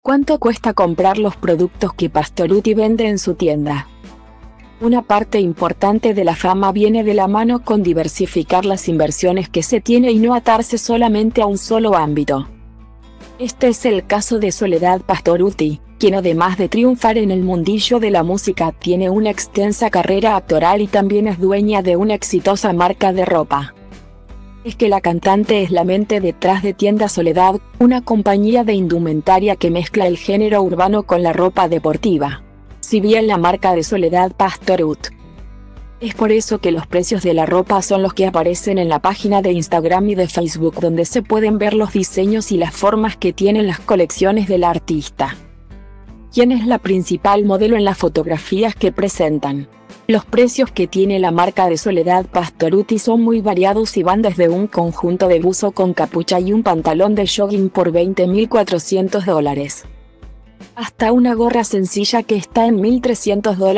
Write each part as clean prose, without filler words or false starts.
¿Cuánto cuesta comprar los productos que Pastorutti vende en su tienda? Una parte importante de la fama viene de la mano con diversificar las inversiones que se tiene y no atarse solamente a un solo ámbito. Este es el caso de Soledad Pastorutti, quien además de triunfar en el mundillo de la música tiene una extensa carrera actoral y también es dueña de una exitosa marca de ropa. Es que la cantante es la mente detrás de Tienda Soledad, una compañía de indumentaria que mezcla el género urbano con la ropa deportiva. Si bien la marca de Soledad Pastorutti. Es por eso que los precios de la ropa son los que aparecen en la página de Instagram y de Facebook, donde se pueden ver los diseños y las formas que tienen las colecciones del artista. ¿Quién es la principal modelo en las fotografías que presentan? Los precios que tiene la marca de Soledad Pastorutti son muy variados y van desde un conjunto de buzo con capucha y un pantalón de jogging por $20.400 hasta una gorra sencilla que está en $1.300 .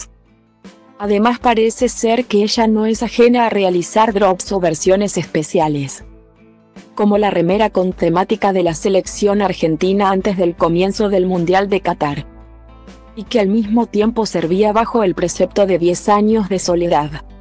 Además parece ser que ella no es ajena a realizar drops o versiones especiales, como la remera con temática de la selección argentina antes del comienzo del Mundial de Qatar, y que al mismo tiempo servía bajo el precepto de 10 años de soledad.